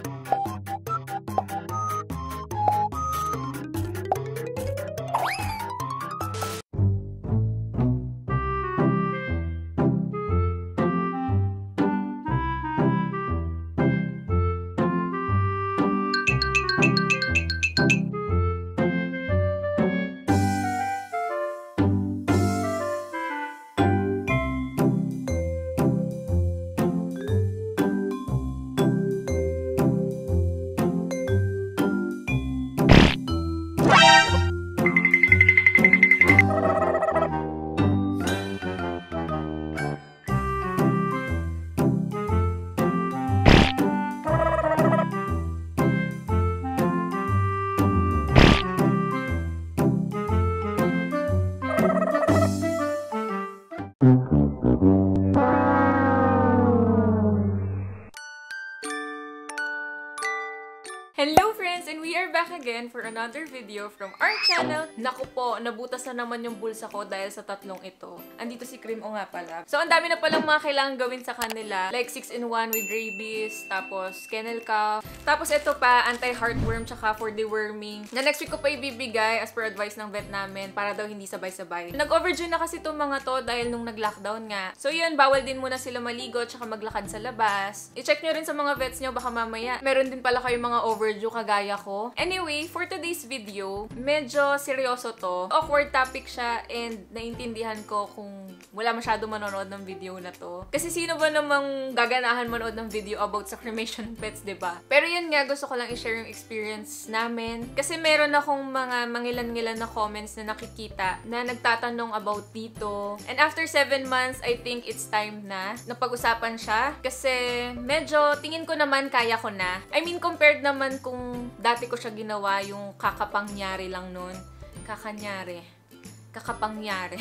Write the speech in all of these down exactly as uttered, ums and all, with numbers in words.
Hello friends! And we are back again for another video from our channel. Naku po, nabutas na naman yung bulsa ko dahil sa tatlong ito. Andito si Cream O nga pala. So, ang dami na palang mga kailangan gawin sa kanila. Like six in one with rabies, tapos kennel cough. Tapos ito pa, anti-heartworm, tsaka for deworming. Na next week ko pa ibibigay as per advice ng vet namin para daw hindi sabay-sabay. Nag-overdue na kasi itong mga to dahil nung nag-lockdown nga. So yun, bawal din muna sila maligo, tsaka maglakad sa labas. I-check nyo rin sa mga vets nyo, baka mamaya meron din pala kayong mga overdue kagaya ko. Anyway, for today's video, medyo seryoso to. Awkward topic siya and naintindihan ko kung wala masyado manonood ng video na to. Kasi sino ba namang gaganahan manood ng video about sa cremation pets, diba? Pero yun nga, gusto ko lang i-share yung experience namin. Kasi meron akong mga mangilan-ngilan na comments na nakikita na nagtatanong about dito. And after seven months, I think it's time na napag-usapan siya. Kasi medyo tingin ko naman kaya ko na. I mean, compared naman kung dati ko siya ginawa, yung kakapangyari lang nun. Kakanyari. Kakapangyari.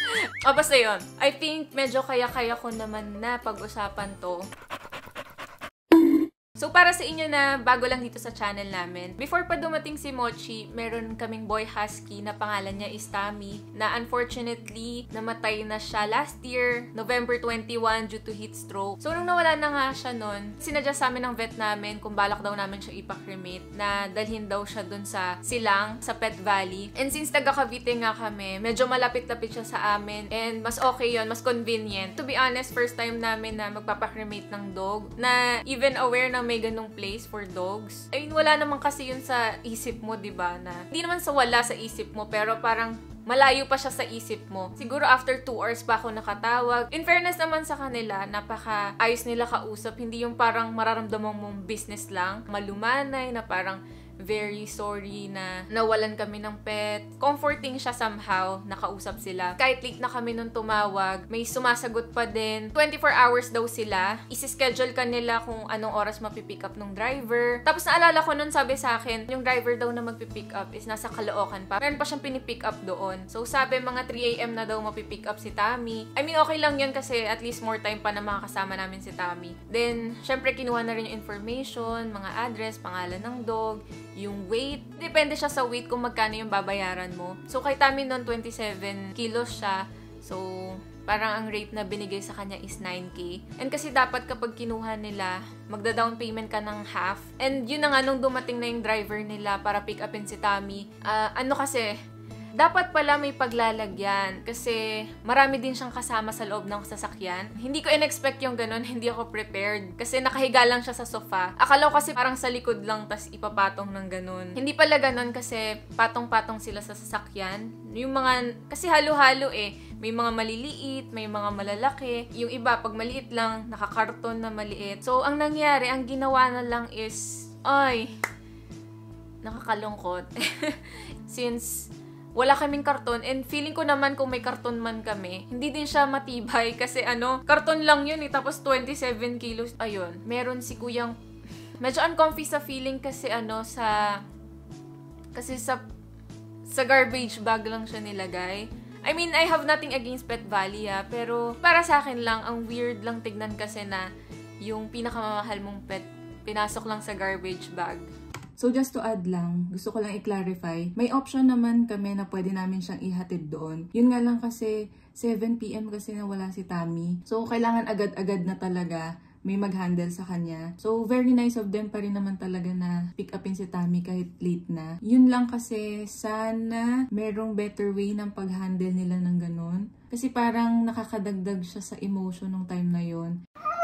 O, basta yun. I think medyo kaya-kaya ko naman na pag-usapan to. So, para sa inyo na bago lang dito sa channel namin, before pa dumating si Mochi, meron kaming boy husky na pangalan niya is Tommy, na unfortunately, namatay na siya last year, November twenty-first, due to heat stroke. So, nung nawala na nga siya nun, sinadya sa amin ng vet namin kung balak daw namin siya ipa-cremate, na dalhin daw siya dun sa Silang, sa Pet Valley. And since taga Cavite nga kami, medyo malapit-lapit siya sa amin, and mas okay yon, mas convenient. To be honest, first time namin na magpapa-cremate ng dog, na even aware na may ganung place for dogs. I mean, wala naman kasi yun sa isip mo, diba? Na, hindi naman sa wala sa isip mo, pero parang malayo pa siya sa isip mo. Siguro after two hours pa ako nakatawag. In fairness naman sa kanila, napaka-ayos nila kausap. Hindi yung parang mararamdaman mong business lang. Malumanay na parang very sorry na nawalan kami ng pet. Comforting siya somehow, nakausap sila. Kahit late na kami nung tumawag, may sumasagot pa din. twenty-four hours daw sila. Isi-schedule ka nila kung anong oras mapipick up ng driver. Tapos naalala ko nun, sabi sa akin, yung driver daw na magpipick up is nasa Caloocan pa. Meron pa siyang pinipick up doon. So sabi, mga three A M na daw mapipick up si Tommy. I mean, okay lang yun kasi at least more time pa na makakasama namin si Tommy. Then, syempre, kinuha na rin yung information, mga address, pangalan ng dog, yung weight. Depende siya sa weight kung magkano yung babayaran mo. So, kay Tommy noon, twenty-seven kilos siya. So, parang ang rate na binigay sa kanya is nine K. And kasi dapat kapag kinuha nila, magda-down payment ka ng half. And yun na nga, nung dumating na yung driver nila para pick upin si Tommy, uh, ano kasi, dapat pala may paglalagyan kasi marami din siyang kasama sa loob ng sasakyan. Hindi ko in-expect yung ganun, hindi ako prepared kasi nakahiga lang siya sa sofa. Akala ko kasi parang sa likod lang tas ipapatong ng ganun. Hindi pala ganun kasi patong-patong sila sa sasakyan. Yung mga, kasi halo-halo eh. May mga maliliit, may mga malalaki. Yung iba, pag maliit lang, nakakarton na maliit. So, ang nangyari, ang ginawa na lang is, ay, nakakalungkot. Since wala kaming karton, and feeling ko naman kung may karton man kami, hindi din siya matibay kasi ano, karton lang yun eh, tapos twenty-seven kilos. Ayun, meron si kuyang, medyo uncomfy sa feeling kasi ano, sa, kasi sa, sa garbage bag lang siya nilagay. I mean, I have nothing against Pet Valley ha, pero para sa akin lang, ang weird lang tignan kasi na yung pinakamamahal mong pet, pinasok lang sa garbage bag. So just to add lang, gusto ko lang i-clarify, may option naman kami na pwede namin siyang ihatid doon. Yun nga lang kasi seven P M kasi nawala si Tommy. So kailangan agad-agad na talaga may mag-handle sa kanya. So, very nice of them pa rin naman talaga na pick upin si Tammy kahit late na. Yun lang kasi, sana merong better way ng pag-handle nila ng ganun. Kasi parang nakakadagdag siya sa emotion nung time na yon.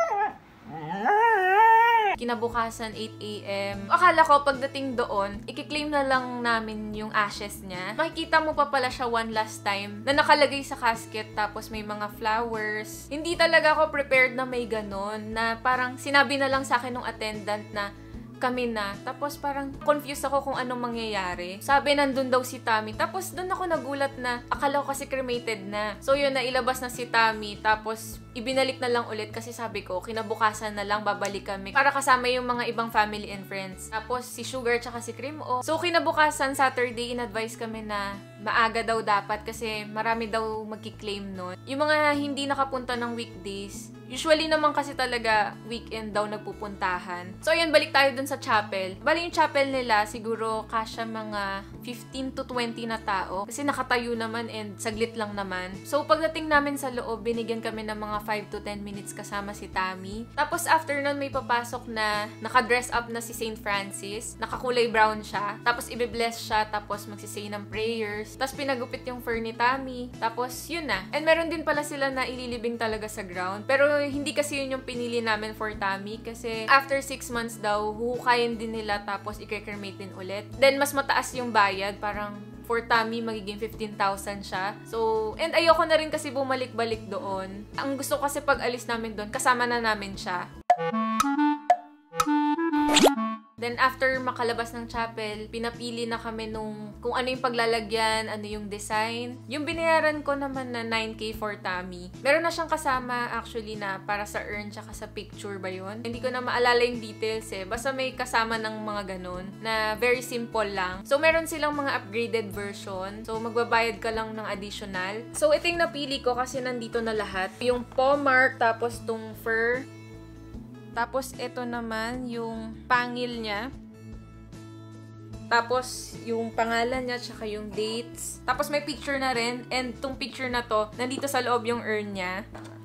Kinabukasan, eight a m Akala ko pagdating doon, ikiklaim na lang namin yung ashes niya. Makikita mo pa pala siya one last time na nakalagay sa casket tapos may mga flowers. Hindi talaga ako prepared na may ganon, na parang sinabi na lang sa akin ng attendant na kami na. Tapos parang confused ako kung anong mangyayari. Sabi nandun daw si Tammy. Tapos doon ako nagulat na akala ko kasi cremated na. So yun, na ilabas na si Tammy. Tapos ibinalik na lang ulit kasi sabi ko, kinabukasan na lang babalik kami para kasama yung mga ibang family and friends. Tapos si Sugar tsaka si Cream O. So kinabukasan, Saturday, in-advise kami na maaga daw dapat kasi marami daw magki-claim nun. Yung mga hindi nakapunta ng weekdays, usually naman kasi talaga weekend daw nagpupuntahan. So ayun, balik tayo dun sa chapel. Bali yung chapel nila, siguro kasya mga fifteen to twenty na tao. Kasi nakatayo naman and saglit lang naman. So pagdating namin sa loob, binigyan kami ng mga five to ten minutes kasama si Tammy. Tapos after nun, may papasok na nakadress up na si Saint Francis. Nakakulay brown siya. Tapos ibe-bless siya. Tapos magsisay ng prayers. Tapos pinagupit yung fur ni Tammy. Tapos yun na. And meron din pala sila na ililibing talaga sa ground. Pero hindi kasi yun yung pinili namin for Tammy. Kasi after six months daw, huhukayin din nila tapos i-cremate din ulit. Then mas mataas yung bayad. Parang for Tammy, magiging fifteen thousand siya. So, and ayoko na rin kasi bumalik-balik doon. Ang gusto kasi pag alis namin doon, kasama na namin siya. Then, after makalabas ng chapel, pinapili na kami nung kung ano yung paglalagyan, ano yung design. Yung binayaran ko naman na nine K for Tammy. Meron na siyang kasama actually na para sa urn tsaka sa picture ba yun? Hindi ko na maalala yung details eh. Basta may kasama ng mga ganun na very simple lang. So, meron silang mga upgraded version. So, magbabayad ka lang ng additional. So, ito yung napili ko kasi nandito na lahat. Yung paw mark, tapos tong fur. Tapos, ito naman, yung pangil niya. Tapos, yung pangalan niya, tsaka yung dates. Tapos, may picture na rin. And, tong picture na to, nandito sa loob yung urn niya.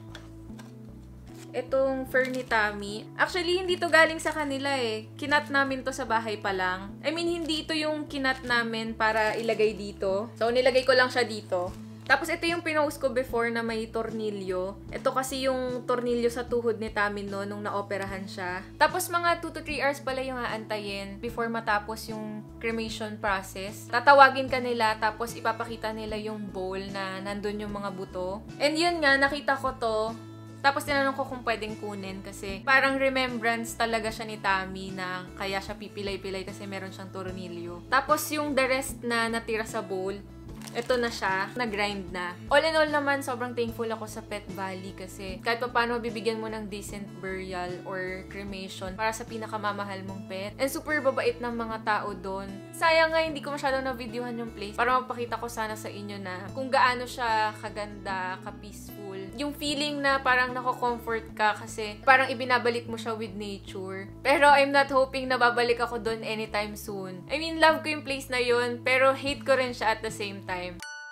Itong fur ni Tammy. Actually, hindi to galing sa kanila eh. Kinat namin to sa bahay pa lang. I mean, hindi ito yung kinat namin para ilagay dito. So, nilagay ko lang siya dito. Tapos, ito yung pinost ko before na may tornilyo. Ito kasi yung tornilyo sa tuhod ni Tammy no, nung naoperahan siya. Tapos, mga two to three hours pala yung aantayin before matapos yung cremation process. Tatawagin ka nila, tapos ipapakita nila yung bowl na nandun yung mga buto. And yun nga, nakita ko to. Tapos, tinanong ko kung pwedeng kunin kasi parang remembrance talaga siya ni Tammy na kaya siya pipilay-pilay kasi meron siyang tornilyo. Tapos, yung the rest na natira sa bowl, ito na siya, nag-grind na. All in all naman, sobrang thankful ako sa Pet Valley kasi kahit pa paano bibigyan mo ng decent burial or cremation para sa pinakamamahal mong pet. And super babait ng mga tao doon. Sayang nga, hindi ko masyadong na-videohan yung place para mapakita ko sana sa inyo na kung gaano siya kaganda, ka-peaceful. Yung feeling na parang nako-comfort ka kasi parang ibinabalik mo siya with nature. Pero I'm not hoping na babalik ako doon anytime soon. I mean, love ko yung place na yun, pero hate ko rin siya at the same time.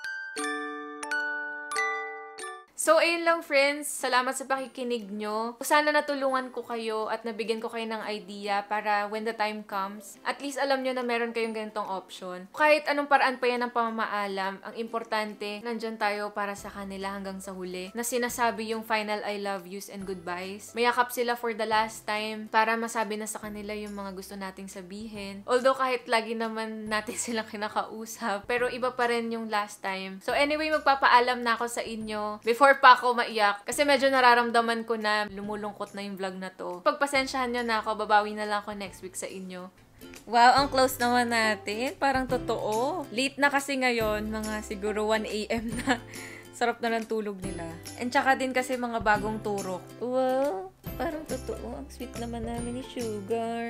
So, ayun lang friends. Salamat sa pakikinig nyo. Sana natulungan ko kayo at nabigyan ko kayo ng idea para when the time comes, at least alam nyo na meron kayong ganitong option. Kahit anong paraan pa yan ng pamamaalam, ang importante, nandyan tayo para sa kanila hanggang sa huli. Na sinasabi yung final I love yous and goodbyes. Mayakap sila for the last time para masabi na sa kanila yung mga gusto nating sabihin. Although kahit lagi naman natin silang kinakausap, pero iba pa rin yung last time. So anyway, magpapaalam na ako sa inyo before pa ako maiyak kasi medyo nararamdaman ko na lumulungkot na yung vlog na to. Pagpasensyahan nyo na ako, babawi na lang ako next week sa inyo. Wow, ang close naman natin. Parang totoo. Late na kasi ngayon, mga siguro one A M na. Sarap na ng tulog nila. And tsaka din kasi mga bagong turok. Wow, parang totoo. Ang sweet naman namin ni Sugar.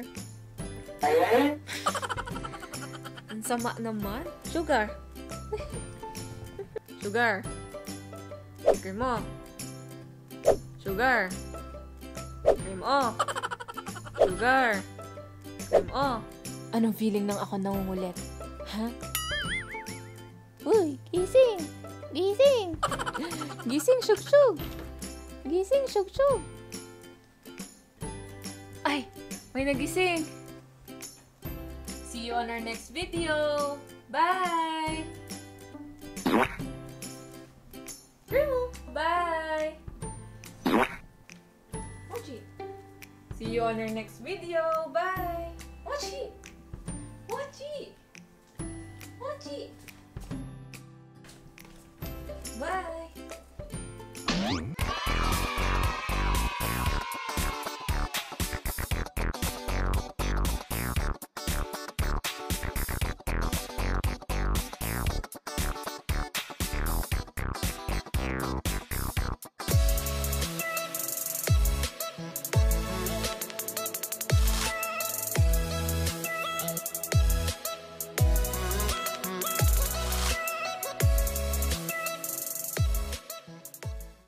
Ang sama naman. Sugar. Sugar. Cream mo. Sugar. Cream mo. Sugar. Cream mo. Anong feeling ng ako nangungulit? Ha? Uy, gising! Gising! Gising, shug-shug! Gising, shug-shug! May nagising. See you on our next video. Bye! Bye! Mochi! See you on our next video. Bye! Mochi! Mochi! Mochi! Bye!